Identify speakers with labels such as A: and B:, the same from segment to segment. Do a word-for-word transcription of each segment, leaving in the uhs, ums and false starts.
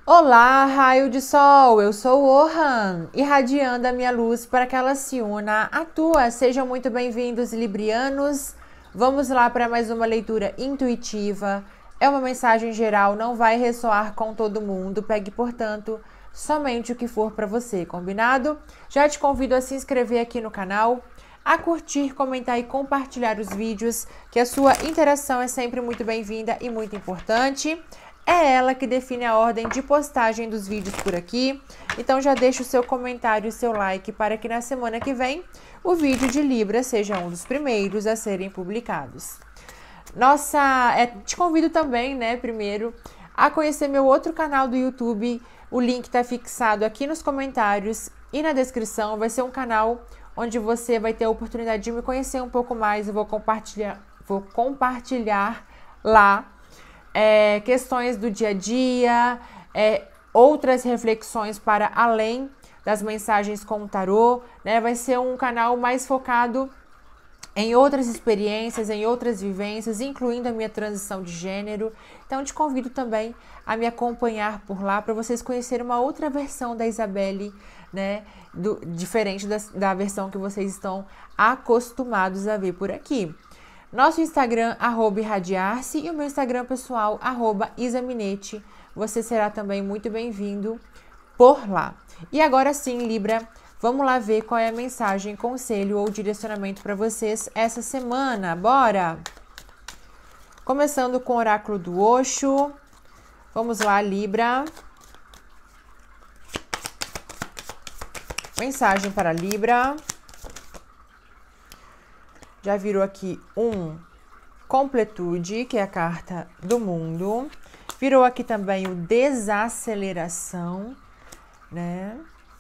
A: Olá, raio de sol, eu sou o Ohan, irradiando a minha luz para que ela se una à tua. Sejam muito bem-vindos, librianos. Vamos lá para mais uma leitura intuitiva. É uma mensagem geral, não vai ressoar com todo mundo. Pegue, portanto, somente o que for para você, combinado? Já te convido a se inscrever aqui no canal, a curtir, comentar e compartilhar os vídeos, que a sua interação é sempre muito bem-vinda e muito importante. É ela que define a ordem de postagem dos vídeos por aqui. Então já deixa o seu comentário e o seu like para que na semana que vem o vídeo de Libra seja um dos primeiros a serem publicados. Nossa, é, te convido também, né, primeiro, a conhecer meu outro canal do YouTube. O link está fixado aqui nos comentários e na descrição. Vai ser um canal onde você vai ter a oportunidade de me conhecer um pouco mais. Eu vou compartilhar, vou compartilhar lá É, questões do dia a dia, é, outras reflexões para além das mensagens com o tarô, né? Vai ser um canal mais focado em outras experiências, em outras vivências, incluindo a minha transição de gênero. Então, te convido também a me acompanhar por lá para vocês conhecerem uma outra versão da Isabelle, né? Do, diferente da, da versão que vocês estão acostumados a ver por aqui. Nosso Instagram, arroba irradiar-se, e o meu Instagram pessoal, arroba isaminete. Você será também muito bem-vindo por lá. E agora sim, Libra, vamos lá ver qual é a mensagem, conselho ou direcionamento para vocês essa semana. Bora! Começando com o oráculo do Osho. Vamos lá, Libra. Mensagem para Libra. Já virou aqui um completude, que é a carta do mundo. Virou aqui também o desaceleração, né?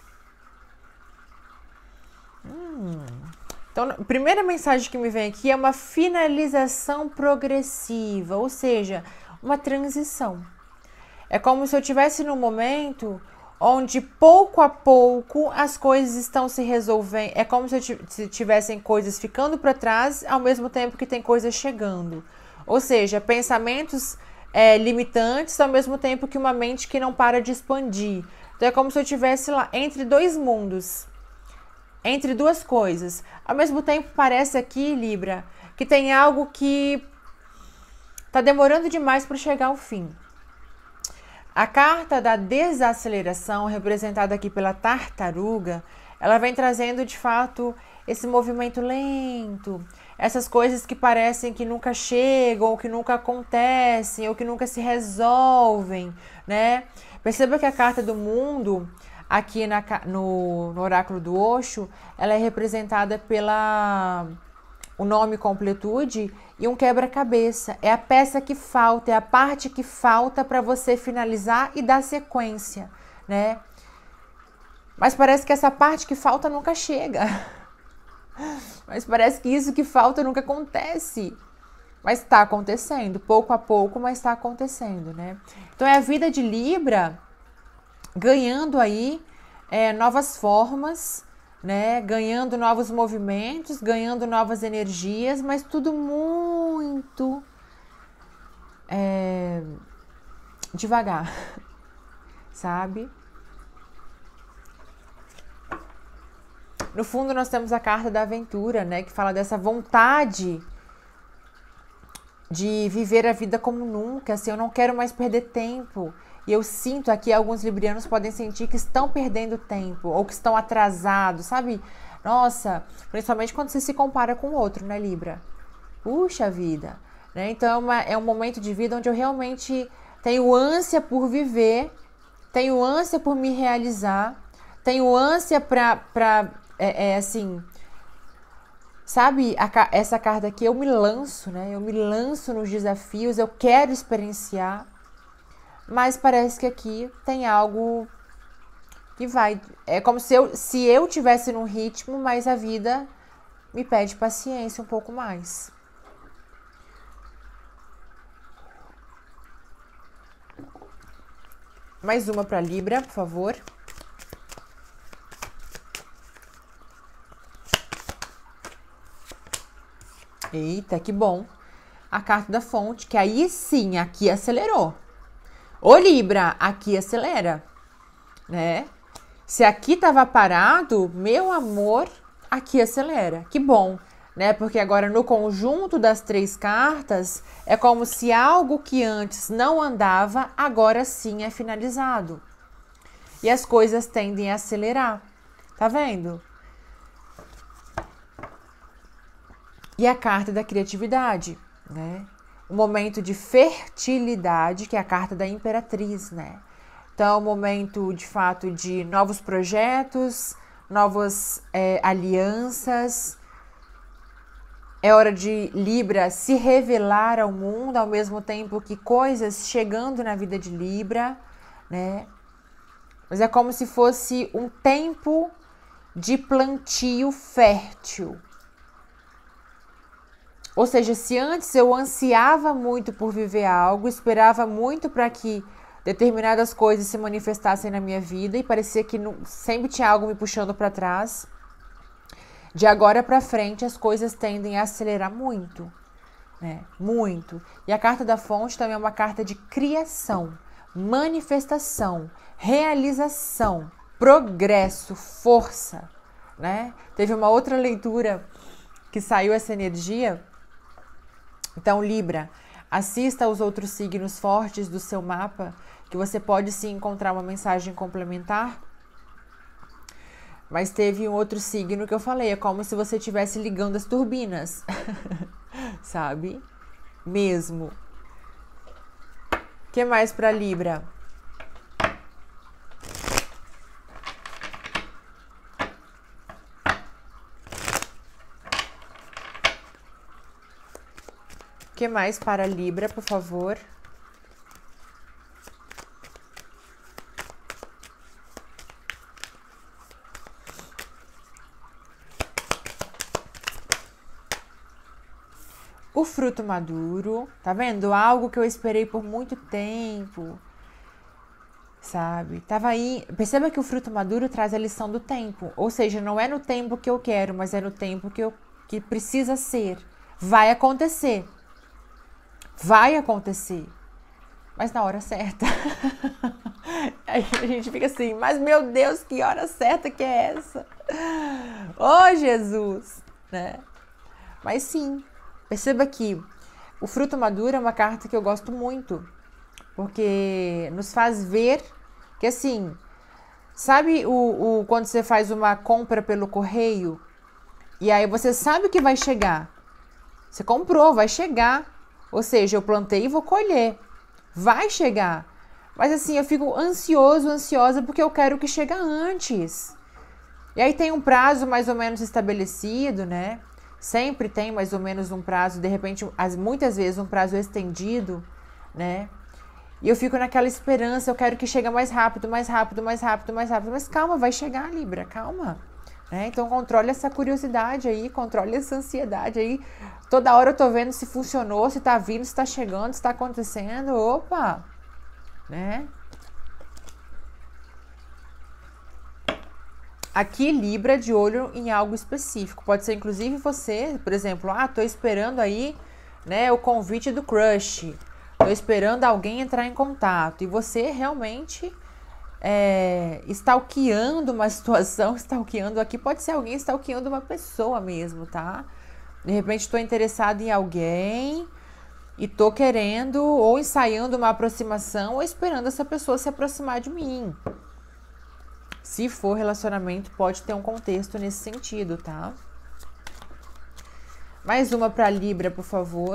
A: Hum. Então, a primeira mensagem que me vem aqui é uma finalização progressiva, ou seja, uma transição. É como se eu estivesse num momento onde pouco a pouco as coisas estão se resolvendo. É como se tivessem coisas ficando para trás, ao mesmo tempo que tem coisas chegando. Ou seja, pensamentos é, limitantes, ao mesmo tempo que uma mente que não para de expandir. Então é como se eu estivesse lá entre dois mundos, entre duas coisas. Ao mesmo tempo, parece aqui, Libra, que tem algo que está demorando demais para chegar ao fim. A carta da desaceleração, representada aqui pela tartaruga, ela vem trazendo de fato esse movimento lento, essas coisas que parecem que nunca chegam, ou que nunca acontecem, ou que nunca se resolvem, né? Perceba que a carta do mundo, aqui na, no, no oráculo do Osho, ela é representada pela o nome completude e um quebra-cabeça. É a peça que falta, é a parte que falta para você finalizar e dar sequência, né? Mas parece que essa parte que falta nunca chega. Mas parece que isso que falta nunca acontece. Mas está acontecendo, pouco a pouco, mas está acontecendo, né? Então é a vida de Libra ganhando aí é, novas formas, né, ganhando novos movimentos, ganhando novas energias, mas tudo muito é, devagar, sabe? No fundo, nós temos a carta da aventura, né, que fala dessa vontade de viver a vida como nunca, assim, eu não quero mais perder tempo. E eu sinto aqui, alguns librianos podem sentir que estão perdendo tempo, ou que estão atrasados, sabe? Nossa, principalmente quando você se compara com o outro, né, Libra? Puxa vida, né? Então é, uma, é um momento de vida onde eu realmente tenho ânsia por viver, tenho ânsia por me realizar, tenho ânsia pra, pra é, é assim, sabe? A, essa carta aqui, eu me lanço, né? Eu me lanço nos desafios, eu quero experienciar. Mas parece que aqui tem algo que vai... É como se eu, se eu tivesse num ritmo, mas a vida me pede paciência um pouco mais. Mais uma para Libra, por favor. Eita, que bom. A carta da fonte, que aí sim, aqui acelerou. Ô Libra, aqui acelera, né? Se aqui tava parado, meu amor, aqui acelera. Que bom, né? Porque agora no conjunto das três cartas, é como se algo que antes não andava, agora sim é finalizado. E as coisas tendem a acelerar. Tá vendo? E a carta da criatividade, né? O momento de fertilidade, que é a carta da imperatriz, né? Então, o momento, de fato, de novos projetos, novas é, alianças. É hora de Libra se revelar ao mundo, ao mesmo tempo que coisas chegando na vida de Libra, né? Mas é como se fosse um tempo de plantio fértil. Ou seja, se antes eu ansiava muito por viver algo, esperava muito para que determinadas coisas se manifestassem na minha vida e parecia que não, sempre tinha algo me puxando para trás, de agora para frente as coisas tendem a acelerar muito, né? Muito. E a carta da fonte também é uma carta de criação, manifestação, realização, progresso, força, né? Teve uma outra leitura que saiu essa energia. Então, Libra, assista aos outros signos fortes do seu mapa, que você pode sim encontrar uma mensagem complementar. Mas teve um outro signo que eu falei, é como se você estivesse ligando as turbinas, sabe? Mesmo. O que mais para Libra? O que mais para Libra, por favor? O fruto maduro, tá vendo? Algo que eu esperei por muito tempo, sabe? Tava aí. Perceba que o fruto maduro traz a lição do tempo. Ou seja, não é no tempo que eu quero, mas é no tempo que, eu, que precisa ser. Vai acontecer. Vai acontecer. Mas na hora certa. Aí a gente fica assim, mas meu Deus, que hora certa que é essa? Oh, Jesus! Né? Mas sim. Perceba que o fruto maduro é uma carta que eu gosto muito, porque nos faz ver que, assim, sabe o, o, quando você faz uma compra pelo correio e aí você sabe que vai chegar, você comprou, vai chegar, ou seja, eu plantei e vou colher, vai chegar, mas assim, eu fico ansioso, ansiosa porque eu quero que chegue antes, e aí tem um prazo mais ou menos estabelecido, né? Sempre tem mais ou menos um prazo, de repente, as, muitas vezes um prazo estendido, né? E eu fico naquela esperança, eu quero que chegue mais rápido, mais rápido, mais rápido, mais rápido. Mas calma, vai chegar, Libra, calma. Né? Então controle essa curiosidade aí, controle essa ansiedade aí. Toda hora eu tô vendo se funcionou, se tá vindo, se tá chegando, se tá acontecendo. Opa! Né? Aqui, Libra, de olho em algo específico. Pode ser, inclusive, você, por exemplo, ah, tô esperando aí, né, o convite do crush. Tô esperando alguém entrar em contato. E você realmente é, stalkeando uma situação, stalkeando aqui, pode ser alguém stalkeando uma pessoa mesmo, tá? De repente, tô interessado em alguém e tô querendo ou ensaiando uma aproximação ou esperando essa pessoa se aproximar de mim. Se for relacionamento, pode ter um contexto nesse sentido, tá? Mais uma para Libra, por favor.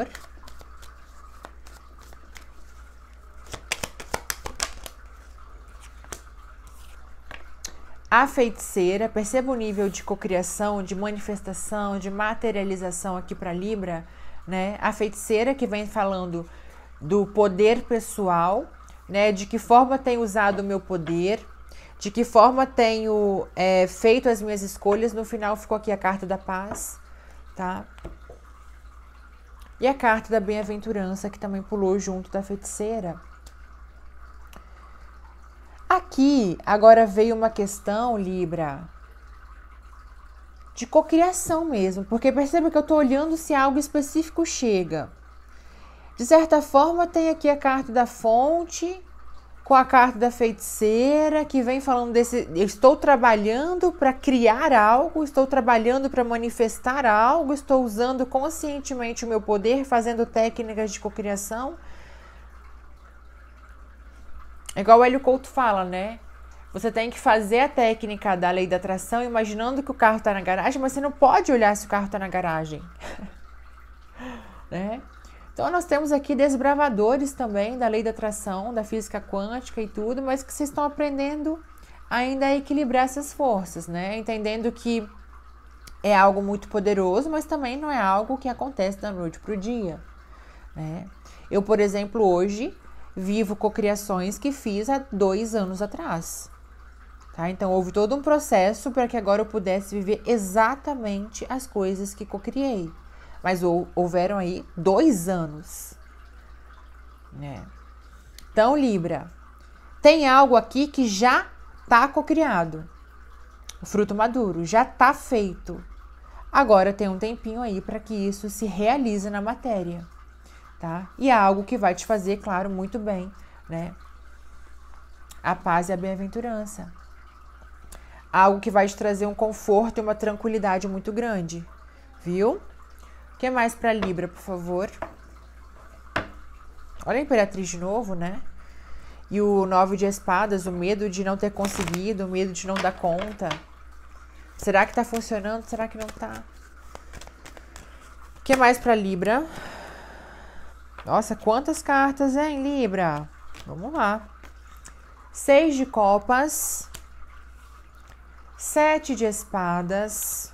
A: A feiticeira, perceba o nível de cocriação, de manifestação, de materialização aqui para Libra, né? A feiticeira que vem falando do poder pessoal, né? De que forma tenho usado o meu poder, de que forma tenho é, feito as minhas escolhas. No final ficou aqui a carta da paz, tá? E a carta da bem-aventurança, que também pulou junto da feiticeira. Aqui, agora veio uma questão, Libra, de cocriação mesmo, porque perceba que eu tô olhando se algo específico chega. De certa forma, tem aqui a carta da fonte, com a carta da feiticeira, que vem falando desse... Eu estou trabalhando para criar algo, estou trabalhando para manifestar algo, estou usando conscientemente o meu poder, fazendo técnicas de cocriação. É igual o Hélio Couto fala, né? Você tem que fazer a técnica da lei da atração imaginando que o carro está na garagem, mas você não pode olhar se o carro está na garagem. Né? Então, nós temos aqui desbravadores também da lei da atração, da física quântica e tudo, mas que vocês estão aprendendo ainda a equilibrar essas forças, né? Entendendo que é algo muito poderoso, mas também não é algo que acontece da noite para o dia, né? Eu, por exemplo, hoje vivo cocriações que fiz há dois anos atrás, tá? Então, houve todo um processo para que agora eu pudesse viver exatamente as coisas que cocriei. Mas houveram aí dois anos, né? Então, Libra, tem algo aqui que já está cocriado. O fruto maduro já está feito. Agora tem um tempinho aí para que isso se realize na matéria, tá? E é algo que vai te fazer, claro, muito bem, né? A paz e a bem-aventurança. Algo que vai te trazer um conforto e uma tranquilidade muito grande, viu? O que mais para Libra, por favor? Olha a Imperatriz de novo, né? E o Nove de Espadas, o medo de não ter conseguido, o medo de não dar conta. Será que tá funcionando? Será que não tá? O que mais para Libra? Nossa, quantas cartas, hein, Libra? Vamos lá. Seis de Copas. Sete de Espadas.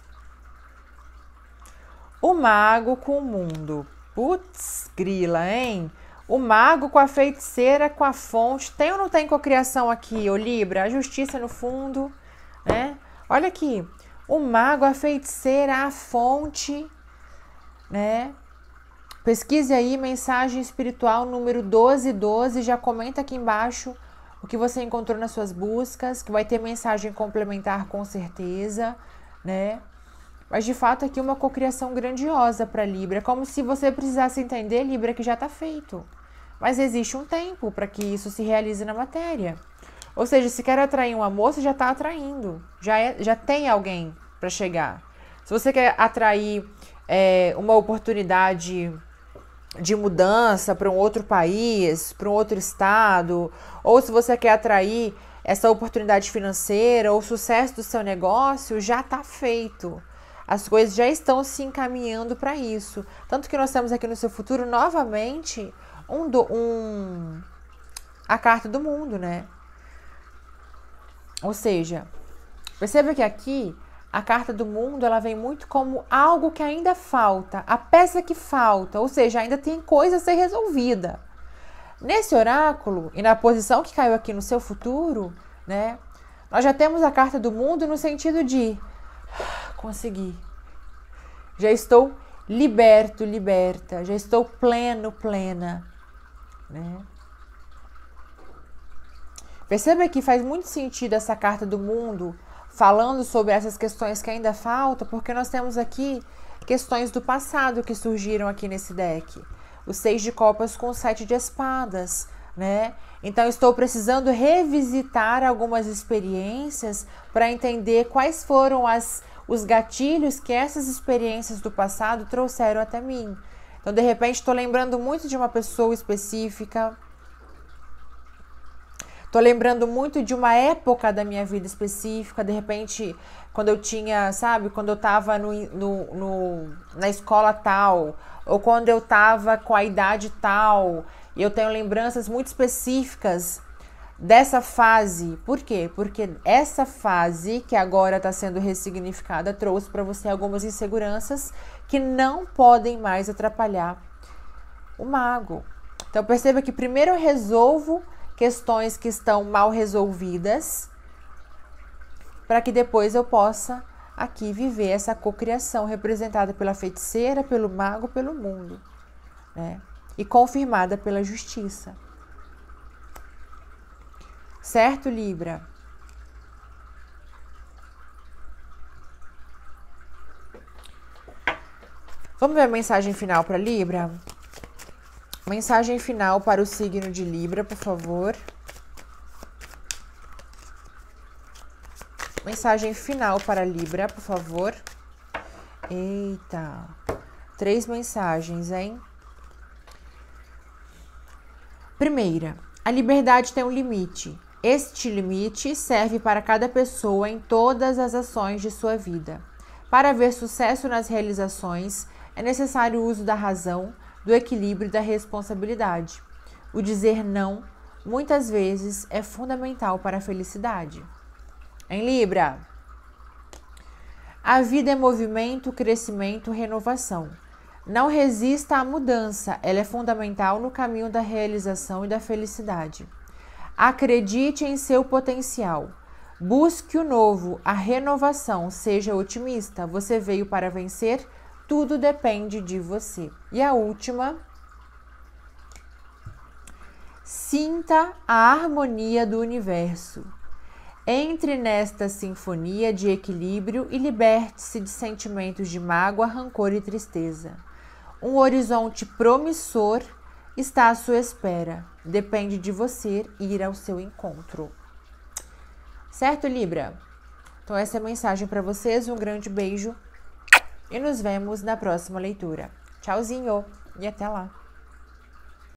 A: O mago com o mundo. Putz, grila, hein? O mago com a feiticeira, com a fonte. Tem ou não tem cocriação aqui, ô Libra? A justiça no fundo, né? Olha aqui. O mago, a feiticeira, a fonte, né? Pesquise aí, mensagem espiritual número doze doze. Já comenta aqui embaixo o que você encontrou nas suas buscas, que vai ter mensagem complementar com certeza, né? Mas, de fato, aqui uma cocriação grandiosa para Libra. É como se você precisasse entender, Libra, que já está feito. Mas existe um tempo para que isso se realize na matéria. Ou seja, se quer atrair um amor, você já está atraindo. Já, é, já tem alguém para chegar. Se você quer atrair é, uma oportunidade de mudança para um outro país, para um outro estado, ou se você quer atrair essa oportunidade financeira ou sucesso do seu negócio, já está feito. As coisas já estão se encaminhando para isso. Tanto que nós temos aqui no seu futuro, novamente, um, do, um, a carta do mundo, né? Ou seja, perceba que aqui, a carta do mundo, ela vem muito como algo que ainda falta, a peça que falta, ou seja, ainda tem coisa a ser resolvida. Nesse oráculo, e na posição que caiu aqui no seu futuro, né? Nós já temos a carta do mundo no sentido de... Consegui. Já estou liberto, liberta. Já estou pleno, plena. Né? Perceba que faz muito sentido essa carta do mundo falando sobre essas questões que ainda faltam, porque nós temos aqui questões do passado que surgiram aqui nesse deck. O Seis de Copas com o Sete de Espadas, né? Então, estou precisando revisitar algumas experiências para entender quais foram as, os gatilhos que essas experiências do passado trouxeram até mim. Então, de repente, estou lembrando muito de uma pessoa específica. Estou lembrando muito de uma época da minha vida específica. De repente, quando eu tinha, sabe, quando eu estava no, no, no, na escola tal, ou quando eu estava com a idade tal. E eu tenho lembranças muito específicas dessa fase. Por quê? Porque essa fase que agora está sendo ressignificada trouxe para você algumas inseguranças que não podem mais atrapalhar o mago. Então perceba que primeiro eu resolvo questões que estão mal resolvidas para que depois eu possa aqui viver essa cocriação representada pela feiticeira, pelo mago, pelo mundo, né? E confirmada pela justiça. Certo, Libra? Vamos ver a mensagem final para Libra? Mensagem final para o signo de Libra, por favor. Mensagem final para Libra, por favor. Eita. Três mensagens, hein? Primeira, a liberdade tem um limite. Este limite serve para cada pessoa em todas as ações de sua vida. Para haver sucesso nas realizações, é necessário o uso da razão, do equilíbrio e da responsabilidade. O dizer não, muitas vezes, é fundamental para a felicidade. Em Libra, a vida é movimento, crescimento, renovação. Não resista à mudança, ela é fundamental no caminho da realização e da felicidade. Acredite em seu potencial. Busque o novo, a renovação, seja otimista. Você veio para vencer, tudo depende de você. E a última, sinta a harmonia do universo. Entre nesta sinfonia de equilíbrio e liberte-se de sentimentos de mágoa, rancor e tristeza. Um horizonte promissor está à sua espera. Depende de você ir ao seu encontro. Certo, Libra? Então essa é a mensagem para vocês. Um grande beijo e nos vemos na próxima leitura. Tchauzinho e até lá!